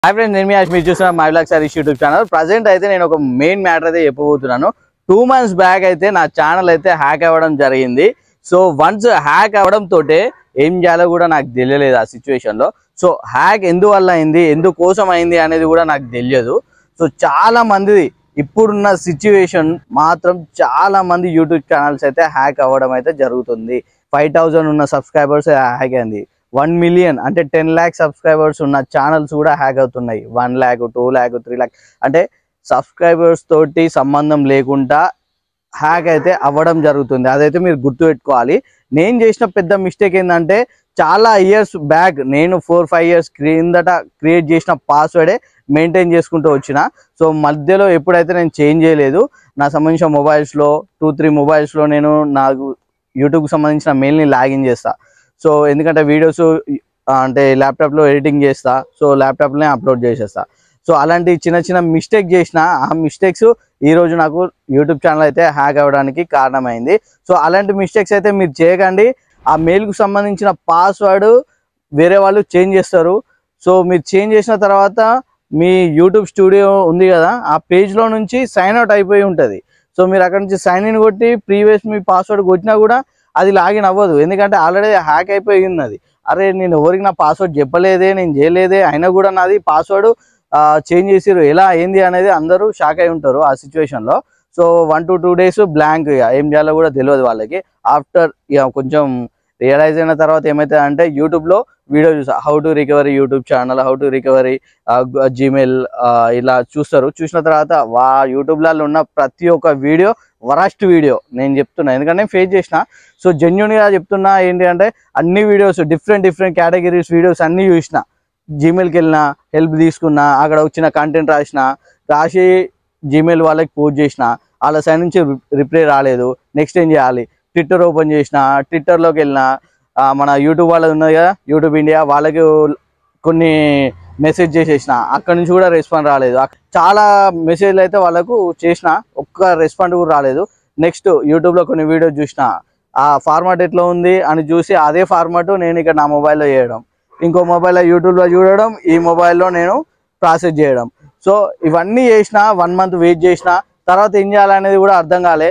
Hi friends నేను మీ ఆశ్ మీరు చూస్తున్న my vlogs Harish YouTube channel present అయితే నేను ఒక మెయిన్ మ్యాటర్ అయితే చెప్పబోతున్నాను 2 మంత్స్ బ్యాక్ అయితే నా ఛానల్ అయితే హ్యాక్ అవ్వడం జరిగింది సో వన్స్ హ్యాక్ అవ్వడం తోటే ఏం చేయాలో కూడా నాకు తెలియలేదు ఆ సిచువేషన్ లో సో హ్యాక్ ఎందువల్ల అయింది ఎందుకోసం అయింది అనేది కూడా నాకు తెలియదు సో చాలా మంది ఇప్పుడున్న సిచువేషన్ మాత్రం చాలా మంది యూట్యూబ్ ఛానల్స్ అయితే హ్యాక్ అవ్వడం అయితే జరుగుతుంది 5000 ఉన్న సబ్స్క్రైబర్స్ హ్యాక్ అయింది 1 million అంటే 10 lakh సబ్స్క్రైబర్స్ ఉన్న ఛానల్స్ కూడా హ్యాక్ అవుతున్నాయి 1 lakh 2 lakh 3 lakh అంటే సబ్స్క్రైబర్స్ తోటి సంబంధం లేకుండా హ్యాక్ అయితే అవ్వడం జరుగుతుంది అదైతే మీరు గుర్తుపెట్టుకోవాలి నేను చేసిన పెద్ద మిస్టేక్ ఏంటంటే చాలా ఇయర్స్ బ్యాక్ నేను 4-5 years క్రిందట క్రియేట్ చేసిన పాస్వర్డే మెయింటైన్ చేసుకుంటూ వచ్చిన సో మధ్యలో ఎప్పుడైతే నేను చేంజ్ చేయలేదు నా సంబంధించిన మొబైల్స్లో 2-3 మొబైల్స్లో నేను నాకు యూట్యూబ్కి సంబంధించిన మెయిల్ని లాగిన్ చేస్తా సో ఎందుకంటే వీడియోస్ అంటే ల్యాప్టాప్లో ఎడిటింగ్ చేస్తా సో ల్యాప్టాప్లోనే అప్లోడ్ చేసేస్తా సో అలాంటి చిన్న చిన్న మిస్టేక్ చేసిన ఆ మిస్టేక్స్ ఈరోజు నాకు యూట్యూబ్ ఛానల్ అయితే హ్యాక్ అవ్వడానికి కారణమైంది సో అలాంటి మిస్టేక్స్ అయితే మీరు చేయకండి ఆ మెయిల్కు సంబంధించిన పాస్వర్డ్ వేరే వాళ్ళు చేంజ్ చేస్తారు సో మీరు చేంజ్ చేసిన తర్వాత మీ యూట్యూబ్ స్టూడియో ఉంది కదా ఆ పేజ్లో నుంచి సైన్ అవుట్ అయిపోయి ఉంటుంది సో మీరు అక్కడ నుంచి సైన్ ఇన్ కొట్టి ప్రీవియస్ మీ పాస్వర్డ్ కొట్టినా కూడా అది లాగిన్ అవ్వదు ఎందుకంటే ఆల్రెడీ హ్యాక్ అయిపోయి ఉన్నది అరే నేను ఎవరికి నా పాస్వర్డ్ చెప్పలేదే నేను చేయలేదే అయినా కూడా నాది పాస్వర్డ్ చేంజ్ చేసిరు ఎలా ఏంది అనేది అందరూ షాక్ అయి ఉంటారు ఆ సిచ్యువేషన్లో సో 1 to 2 days బ్లాంక్ ఏం చేయాలో కూడా తెలియదు వాళ్ళకి ఆఫ్టర్ కొంచెం రియలైజ్ అయిన తర్వాత ఏమవుతుంది అంటే యూట్యూబ్లో వీడియో చూసా how to recovery YouTube channel how to recovery Gmail ఇలా చూస్తారు చూసిన తర్వాత యూట్యూబ్లలో ఉన్న ప్రతి ఒక్క వీడియో వరస్ట్ వీడియో నేను చెప్తున్నా ఎందుకంటే నేను ఫేస్ చేసిన సో జెన్యూన్గా చెప్తున్నా ఏంటి అంటే అన్ని వీడియోస్ డిఫరెంట్ కేటగిరీస్ వీడియోస్ అన్నీ చూసిన జీమెయిల్కి వెళ్ళినా హెల్ప్ తీసుకున్నా అక్కడ వచ్చిన కంటెంట్ రాసి జీమెయిల్ వాళ్ళకి పోస్ట్ చేసిన వాళ్ళ సైడ్ నుంచి రిప్లై రాలేదు నెక్స్ట్ ఏం చేయాలి ట్విట్టర్ ఓపెన్ చేసిన ట్విట్టర్లోకి వెళ్ళినా మన యూట్యూబ్ వాళ్ళది ఉన్నది కదా యూట్యూబ్ ఇండియా వాళ్ళకి కొన్ని మెసేజ్ చేసేసిన అక్కడ నుంచి కూడా రెస్పాండ్ రాలేదు చాలా మెసేజ్లు అయితే వాళ్ళకు చేసిన ఒక్క రెస్పాండ్ కూడా రాలేదు నెక్స్ట్ యూట్యూబ్లో కొన్ని వీడియోస్ చూసిన ఆ ఫార్మాట్ ఎట్లా ఉంది అని చూసి అదే ఫార్మాట్ నేను ఇక్కడ నా మొబైల్లో చేయడం ఇంకో మొబైల్లో యూట్యూబ్లో చూడడం ఈ మొబైల్లో నేను ప్రాసెస్ చేయడం సో ఇవన్నీ చేసిన 1 month వెయిట్ చేసిన తర్వాత ఏం చేయాలనేది కూడా అర్థం కాలే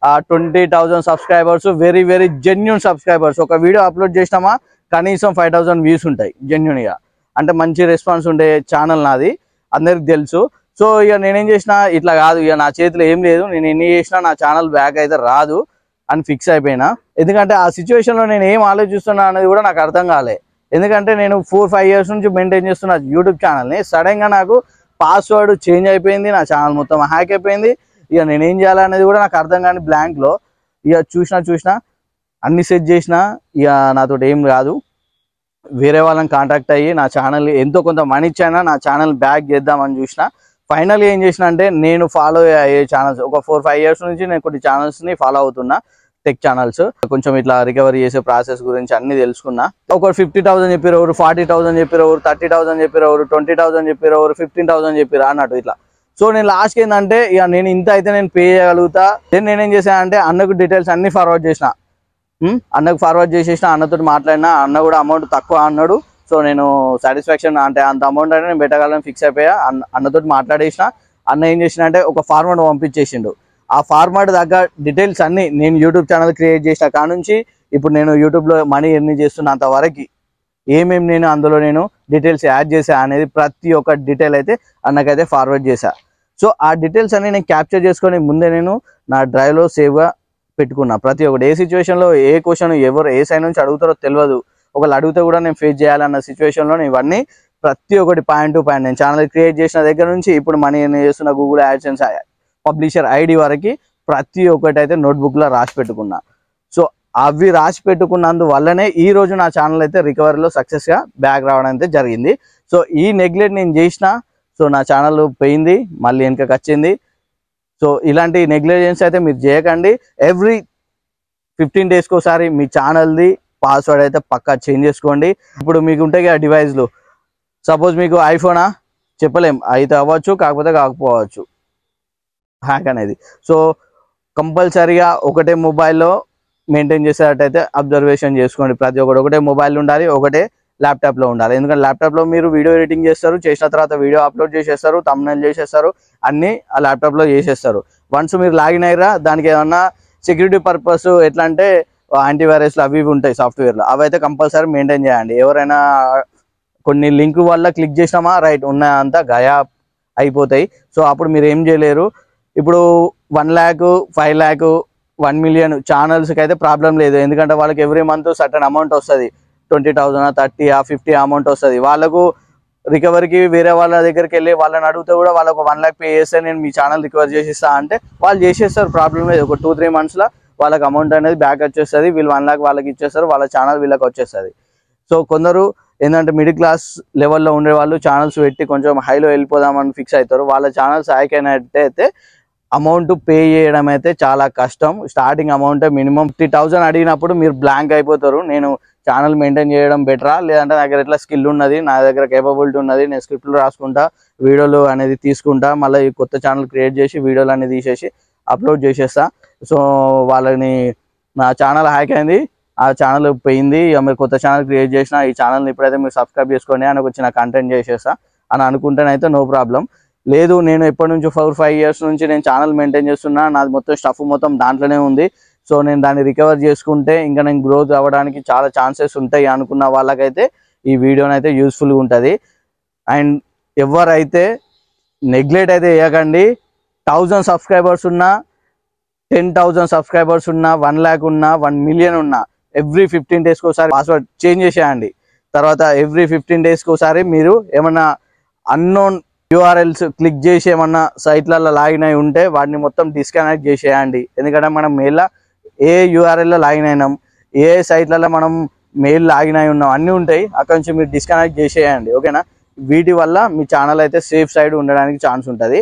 20,000 సబ్స్క్రైబర్స్ వెరీ జెన్యూన్ సబ్స్క్రైబర్స్ ఒక వీడియో అప్లోడ్ చేసినామా కనీసం 5,000 వ్యూస్ ఉంటాయి జెన్యూన్గా అంటే మంచి రెస్పాన్స్ ఉండే ఛానల్ నాది అందరికి తెలుసు సో ఇక నేనేం చేసినా ఇట్లా కాదు ఇక నా చేతిలో ఏం లేదు నేను ఎన్ని చేసినా నా ఛానల్ బ్యాక్ అయితే రాదు అని ఫిక్స్ అయిపోయినా ఎందుకంటే ఆ సిచ్యువేషన్లో నేను ఏం ఆలోచిస్తున్నా అనేది కూడా నాకు అర్థం కాలే ఎందుకంటే నేను 4-5 years నుంచి మెయింటైన్ చేస్తున్న యూట్యూబ్ ఛానల్ని సడన్గా నాకు పాస్వర్డ్ చేంజ్ అయిపోయింది నా ఛానల్ మొత్తం హ్యాక్ అయిపోయింది ఇక నేనేం చేయాలనేది కూడా నాకు అర్థం కాని బ్లాంక్లో ఇక చూసిన అన్ని సెట్ చేసిన ఇక నాతో ఏం కాదు వేరే వాళ్ళని కాంటాక్ట్ అయ్యి నా ఛానల్ ఎంతో కొంత మనీ ఇచ్చైనా నా ఛానల్ బ్యాక్ చేద్దామని చూసిన ఫైనల్గా ఏం చేసిన అంటే నేను ఫాలో అయ్యే ఛానల్స్ ఒక 4-5 years నుంచి నేను కొన్ని ఛానల్స్ని ఫాలో అవుతున్నా టెక్ ఛానల్స్ కొంచెం ఇట్లా రికవరీ చేసే ప్రాసెస్ గురించి అన్ని తెలుసుకున్నా ఒకరు 50,000 చెప్పారు ఎవరు 40,000 చెప్పారు ఎవరు 30,000 చెప్పారు ఎవరు 20,000 చెప్పారు ఎవరు 15,000 చెప్పారు అన్నట్టు ఇట్లా సో నేను లాస్ట్కి ఏంటంటే ఇక నేను ఇంత అయితే నేను పే చేయగలుగుతా దెన్ నేనేం చేశానంటే అన్నకు డీటెయిల్స్ అన్ని ఫార్వర్డ్ చేసిన అన్నకు ఫార్వర్డ్ చేసేసిన అన్నతో మాట్లాడినా అన్న కూడా అమౌంట్ తక్కువ అన్నాడు సో నేను సాటిస్ఫాక్షన్ అంటే అంత అమౌంట్ అంటే నేను పెట్టగలను ఫిక్స్ అయిపోయా అన్నతో మాట్లాడేసిన అన్న ఏం చేసిన అంటే ఒక ఫార్మాట్ పంపించేసిండు ఆ ఫార్మాట్ దగ్గర డీటెయిల్స్ అన్ని నేను యూట్యూబ్ ఛానల్ క్రియేట్ చేసిన కాడ నుంచి ఇప్పుడు నేను యూట్యూబ్లో మనీ ఎర్న్ చేస్తున్నంత వరకు ఏమేమి నేను అందులో నేను డీటెయిల్స్ యాడ్ చేసా అనేది ప్రతి ఒక్క డీటెయిల్ అయితే అన్నకైతే ఫార్వర్డ్ చేశా సో ఆ డీటెయిల్స్ అన్ని నేను క్యాప్చర్ చేసుకొని ముందే నేను నా డ్రైవ్లో సేవ్గా పెట్టుకున్నా ప్రతి ఒక్కటి ఏ సిచ్యువేషన్లో ఏ క్వశ్చన్ ఎవరు ఏ సైడ్ నుంచి అడుగుతారో తెలియదు ఒకళ్ళు అడిగితే కూడా నేను ఫేస్ చేయాలన్న సిచ్యువేషన్లో ఇవన్నీ ప్రతి ఒక్కటి పాయింట్ టు పాయింట్ నేను ఛానల్ క్రియేట్ చేసిన దగ్గర నుంచి ఇప్పుడు మనీ ఎర్న్ చేస్తున్న గూగుల్ యాడ్సెన్స్ పబ్లిషర్ ఐడి వరకు ప్రతి ఒక్కటి అయితే నోట్బుక్లో రాసి పెట్టుకున్నా సో అవి రాసి పెట్టుకున్నందువల్లనే ఈ రోజు నా ఛానల్ అయితే రికవరీలో సక్సెస్గా బ్యాక్ రావడం అయితే జరిగింది సో ఈ నెగ్లెక్ట్ నేను చేసిన సో నా ఛానల్ పోయింది మళ్ళీ వెనకకి వచ్చింది సో ఇలాంటి నెగ్లిజెన్స్ అయితే మీరు చేయకండి ఎవ్రీ 15 daysకి ఒకసారి మీ ఛానల్ది పాస్వర్డ్ అయితే పక్కా చేంజ్ చేసుకోండి ఇప్పుడు మీకు ఉంటాయి కదా డివైస్లు సపోజ్ మీకు ఐఫోనా చెప్పలేం అయితే అవ్వచ్చు కాకపోతే కాకపోవచ్చు హ్యాక్ అనేది సో కంపల్సరీగా ఒకటే మొబైల్లో మెయింటైన్ చేసేటట్టయితే అబ్జర్వేషన్ చేసుకోండి ప్రతి ఒక్కటి ఒకటే మొబైల్ ఉండాలి ఒకటే ల్యాప్టాప్లో ఉండాలి. ఎందుకంటే ల్యాప్టాప్లో మీరు వీడియో ఎడిటింగ్ చేస్తారు, చేసిన తర్వాత వీడియో అప్లోడ్ చేసేస్తారు, థంబ్నెయిల్ చేసేస్తారు, అన్నీ ఆ ల్యాప్టాప్లో చేసేస్తారు. వన్స్ మీరు లాగిన్ అయ్యారా దానికి ఏమన్నా సెక్యూరిటీ పర్పస్ ఎట్లా అంటే యాంటీవైరస్లు అవి ఇవి ఉంటాయి సాఫ్ట్వేర్లో, అవి అయితే కంపల్సరీ మెయింటైన్ చేయండి. ఎవరైనా కొన్ని లింక్ వల్ల క్లిక్ చేసినామా రైట్ ఉన్న అంతా గయా అయిపోతాయి. సో అప్పుడు మీరు ఏం చేయలేరు. ఇప్పుడు 1 lakh 5 lakh 1 million ఛానల్స్కి అయితే ప్రాబ్లం లేదు. ఎందుకంటే వాళ్ళకి ఎవ్రీ మంత్ సర్టన్ అమౌంట్ వస్తుంది, 20,000 30 50 అమౌంట్ వస్తుంది. వాళ్ళకు రికవరీకి వేరే వాళ్ళ దగ్గరికి వెళ్ళి వాళ్ళని అడిగితే కూడా వాళ్ళకు 1 lakh పే చేస్తే నేను మీ ఛానల్ రికవర్ చేసిస్తా అంటే వాళ్ళు చేసేస్తారు, ప్రాబ్లం లేదు. ఒక 2-3 monthsలో వాళ్ళకి అమౌంట్ అనేది బ్యాక్ వచ్చేస్తుంది. వీళ్ళు 1 lakh వాళ్ళకి ఇచ్చేస్తారు, వాళ్ళ ఛానల్ వీళ్ళకి వచ్చేస్తుంది. సో కొందరు ఏంటంటే మిడిల్ క్లాస్ లెవెల్లో ఉండే వాళ్ళు ఛానల్స్ పెట్టి కొంచెం హైలో వెళ్ళిపోదామని ఫిక్స్ అవుతారు. వాళ్ళ ఛానల్స్ హ్యాక్ అయినట్టయితే అమౌంట్ పే చేయడం అయితే చాలా కష్టం. స్టార్టింగ్ అమౌంట్ మినిమం 50,000 అడిగినప్పుడు మీరు బ్లాంక్ అయిపోతారు. నేను ఛానల్ మెయింటైన్ చేయడం బెటరా, లేదంటే నా దగ్గర ఎట్లా స్కిల్ ఉన్నది, నా దగ్గర కేపబిలిటీ ఉన్నది, నేను స్క్రిప్ట్లు రాసుకుంటా, వీడియోలు అనేది తీసుకుంటా, మళ్ళీ కొత్త ఛానల్ క్రియేట్ చేసి వీడియోలు అనేది తీసేసి అప్లోడ్ చేసేస్తా. సో వాళ్ళని నా ఛానల్ హ్యాక్ అయింది, ఆ ఛానల్ పోయింది, మీరు కొత్త ఛానల్ క్రియేట్ చేసిన ఈ ఛానల్ని ఇప్పుడైతే మీరు సబ్స్క్రైబ్ చేసుకోండి అని వచ్చిన కంటెంట్ చేసేస్తా అని అనుకుంటేనైతే నో ప్రాబ్లం. లేదు నేను ఎప్పటి నుంచో 4-5 years నుంచి నేను ఛానల్ మెయింటైన్ చేస్తున్నా, నాది మొత్తం స్టఫ్ మొత్తం దాంట్లోనే ఉంది, సో నేను దాన్ని రికవర్ చేసుకుంటే ఇంకా నేను గ్రోత్ అవ్వడానికి చాలా ఛాన్సెస్ ఉంటాయి అనుకున్న వాళ్ళకైతే ఈ వీడియోని అయితే యూస్ఫుల్గా ఉంటుంది. అండ్ ఎవరైతే నెగ్లెక్ట్ అయితే చేయకండి. 1000 subscribers ఉన్నా, 10,000 subscribers ఉన్నా, 1 lakh ఉన్నా, 1 million ఉన్నా, ఎవ్రీ 15 daysకి ఒకసారి పాస్వర్డ్ చేంజ్ చేసేయండి. తర్వాత ఎవ్రీ 15 daysకి ఒకసారి మీరు ఏమన్నా అన్నోన్ URLs క్లిక్ చేసి ఏమన్నా సైట్లలో లాగిన్ అయి ఉంటే వాటిని మొత్తం డిస్కనెక్ట్ చేసేయండి. ఎందుకంటే మనం మెయిల్లో ఏ URLలో లాగిన్ అయినాం, ఏ సైట్లలో మనం మెయిల్ లాగిన్ అయి ఉన్నాం అన్నీ ఉంటాయి, అక్కడ నుంచి మీరు డిస్కనెక్ట్ చేసేయండి. ఓకేనా? వీటి వల్ల మీ ఛానల్ అయితే సేఫ్ సైడ్ ఉండడానికి ఛాన్స్ ఉంటుంది.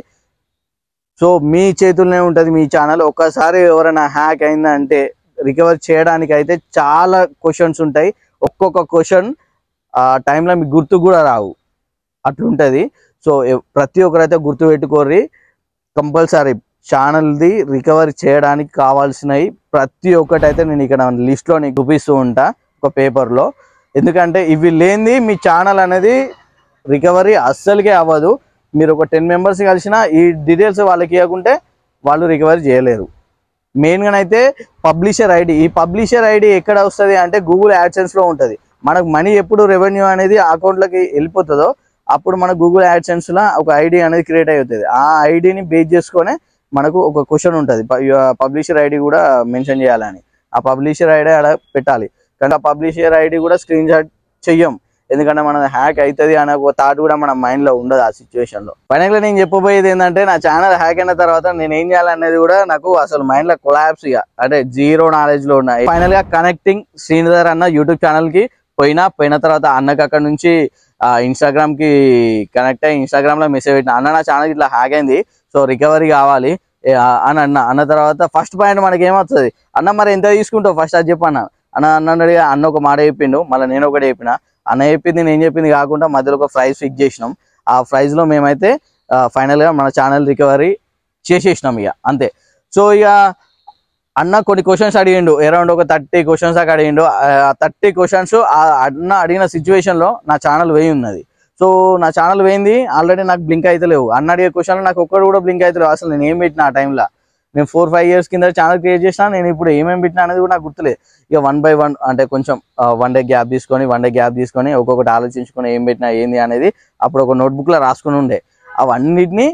సో మీ చేతుల్లోనే ఉంటుంది మీ ఛానల్. ఒక్కసారి ఎవరైనా హ్యాక్ అయిందంటే రికవర్ చేయడానికి అయితే చాలా క్వశ్చన్స్ ఉంటాయి. ఒక్కొక్క క్వశ్చన్ ఆ టైంలో మీకు గుర్తు కూడా రావు, అట్లుంటుంది. సో ప్రతి ఒక్కరైతే గుర్తు పెట్టుకోర్రి. కంపల్సరీ ఛానల్ది రికవరీ చేయడానికి కావాల్సినవి ప్రతి ఒక్కటైతే నేను ఇక్కడ లిస్ట్లో నీకు చూపిస్తూ ఉంటా ఒక పేపర్లో. ఎందుకంటే ఇవి లేనిది మీ ఛానల్ అనేది రికవరీ అస్సలుకే అవ్వదు. మీరు ఒక 10 members కలిసినా ఈ డీటెయిల్స్ వాళ్ళకి ఇవ్వకుంటే వాళ్ళు రికవరీ చేయలేరు. మెయిన్గానైతే పబ్లిషర్ ఐడి, ఈ పబ్లిషర్ ఐడి ఎక్కడ వస్తుంది అంటే గూగుల్ యాడ్సెన్స్లో ఉంటుంది. మనకు మనీ ఎప్పుడు రెవెన్యూ అనేది అకౌంట్లోకి వెళ్ళిపోతుందో అప్పుడు మన గూగుల్ యాడ్సెన్స్లో ఒక ఐడి అనేది క్రియేట్ అవుతుంది. ఆ ఐడిని బేస్ చేసుకొని మనకు ఒక క్వశ్చన్ ఉంటుంది, పబ్లిషర్ ఐడి కూడా మెన్షన్ చేయాలని. ఆ పబ్లిషర్ ఐడి అలా పెట్టాలి. కానీ ఆ పబ్లిషర్ ఐడి కూడా స్క్రీన్ షాట్ చెయ్యం, ఎందుకంటే మన హ్యాక్ అవుతుంది అనే ఒక థాట్ కూడా మన మైండ్లో ఉండదు ఆ సిచ్యువేషన్లో. ఫైనల్గా నేను చెప్పబోయేది ఏంటంటే నా ఛానల్ హ్యాక్ అయిన తర్వాత నేను ఏం చేయాలనేది కూడా నాకు అసలు మైండ్లో కొలాప్స్, ఇక అంటే జీరో నాలెడ్జ్లో ఉన్నాయి. ఫైనల్గా కనెక్టింగ్ శ్రీనిధర్ అన్న యూట్యూబ్ ఛానల్కి పోయిన తర్వాత అన్నకి అక్కడ నుంచి ఇన్స్టాగ్రామ్కి కనెక్ట్ అయ్యి ఇన్స్టాగ్రామ్లో మెసేజ్ పెట్టిన, అన్న నా ఛానల్ ఇట్లా హ్యాక్ అయింది, సో రికవరీ కావాలి అని అన్న తర్వాత ఫస్ట్ పాయింట్ మనకి ఏమవుతుంది, అన్న మరి ఎంత తీసుకుంటావు ఫస్ట్ అది చెప్పన్న అన్నది. అన్న ఒక మాట చెప్పిండు, మళ్ళీ నేను ఒకటి చెప్పిన. అన్న చెప్పింది నేను చెప్పింది కాకుండా మధ్యలో ఒక ప్రైజ్ ఫిక్స్ చేసినాం. ఆ ప్రైజ్లో మేమైతే ఫైనల్గా మన ఛానల్ రికవరీ చేసేసినాం ఇక అంతే. సో ఇక అన్న కొన్ని క్వశ్చన్స్ అడిగిండు, అరౌండ్ ఒక 30 questions దాకా అడిగిండు. ఆ 30 questions అన్న అడిగిన సిచ్యువేషన్లో నా ఛానల్ వేయి ఉన్నది. సో నా ఛానల్ వేయింది ఆల్రెడీ, నాకు బ్లింక్ అయితే లేవు. అన్న అడిగే క్వశ్చన్లో నాకు ఒక్కడు కూడా బ్లింక్ అయితే లేవు. అసలు నేను ఏం పెట్టినా ఆ టైంలో, నేను 4-5 years కింద ఛానల్ క్రియేట్ చేసినా, నేను ఇప్పుడు ఏమేమి పెట్టినా అనేది కూడా నాకు గుర్తులేదు. ఇక 1 by 1 అంటే కొంచెం 1 day గ్యాప్ తీసుకొని ఒక్కొక్కటి ఆలోచించుకొని ఏం పెట్టినా ఏంది అనేది అప్పుడు ఒక నోట్బుక్లో రాసుకుని ఉండే. అవన్నిటిని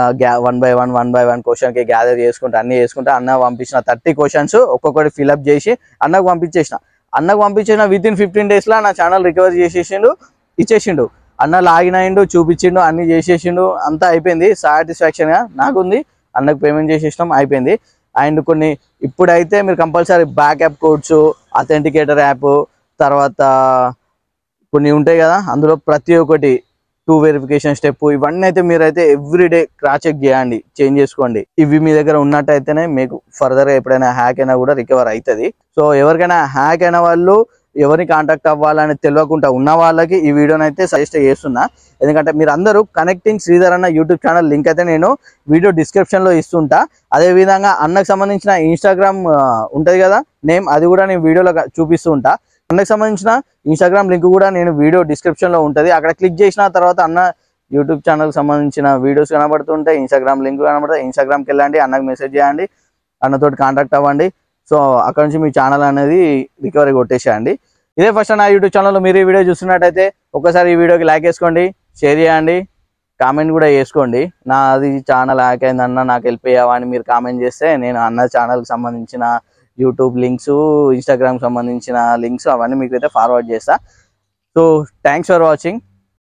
1 by 1 క్వశ్చన్కి గ్యాదర్ చేసుకుంటే అన్నీ చేసుకుంటే అన్న పంపించిన 30 questions ఒక్కొక్కటి ఫిల్అప్ చేసి అన్నకు పంపించేసిన విత్ ఇన్ 15 daysలో నా ఛానల్ రికవర్ చేసేసిండు, ఇచ్చేసిండు. అన్న లాగిన్ అయ్యిండు, చూపించిండు, అన్ని చేసేసిండు, అంతా అయిపోయింది. సాటిస్ఫాక్షన్గా నాకుంది. అన్నకు పేమెంట్ చేసేసినాం, అయిపోయింది. అండ్ కొన్ని ఇప్పుడైతే మీరు compulsory backup codes, authenticator app, తర్వాత కొన్ని ఉంటాయి కదా, అందులో ప్రతి ఒక్కటి 2 వెరిఫికేషన్ స్టెప్, ఇవన్నీ అయితే మీరైతే ఎవ్రీడే క్రాస్ చెక్ చేయండి, చేంజ్ చేసుకోండి. ఇవి మీ దగ్గర ఉన్నట్టయితేనే మీకు ఫర్దర్గా ఎప్పుడైనా హ్యాక్ అయినా కూడా రికవర్ అవుతుంది. సో ఎవరికైనా హ్యాక్ అయిన వాళ్ళు ఎవరిని కాంటాక్ట్ అవ్వాలని తెలియకుండా ఉన్న వాళ్ళకి ఈ వీడియోని అయితే సజెస్ట్ చేస్తున్నా. ఎందుకంటే మీరు అందరూ కనెక్టింగ్ శ్రీధర్ అన్న యూట్యూబ్ ఛానల్ లింక్ అయితే నేను వీడియో డిస్క్రిప్షన్లో ఇస్తుంటా. అదేవిధంగా అన్నకు సంబంధించిన ఇన్స్టాగ్రామ్ ఉంటుంది కదా నేమ్, అది కూడా నేను వీడియోలో చూపిస్తూ ఉంటా. అన్నకి సంబంధించిన ఇన్స్టాగ్రామ్ లింక్ కూడా నేను వీడియో డిస్క్రిప్షన్లో ఉంటుంది. అక్కడ క్లిక్ చేసిన తర్వాత అన్న యూట్యూబ్ ఛానల్కి సంబంధించిన వీడియోస్ కనబడుతుంటాయి, ఇన్స్టాగ్రామ్ లింక్ కనబడతాయి. ఇన్స్టాగ్రామ్కి వెళ్ళండి, అన్నకు మెసేజ్ చేయండి, అన్నతోటి కాంటాక్ట్ అవ్వండి. సో అక్కడ నుంచి మీ ఛానల్ అనేది రికవరీ కొట్టేసేయండి. ఇదే ఫస్ట్ నా యూట్యూబ్ ఛానల్లో మీరు ఈ వీడియో చూస్తున్నట్టయితే ఒకసారి ఈ వీడియోకి లైక్ వేసుకోండి, షేర్ చేయండి, కామెంట్ కూడా చేసుకోండి. నాది ఛానల్ హ్యాక్ అయిందన్న నాకు హెల్ప్ అయ్యావా అని మీరు కామెంట్ చేస్తే నేను అన్న ఛానల్కి సంబంధించిన యూట్యూబ్ లింక్స్, ఇన్స్టాగ్రామ్కి సంబంధించిన లింక్స్ అవన్నీ మీకు అయితే ఫార్వర్డ్ చేస్తా. So thanks for watching.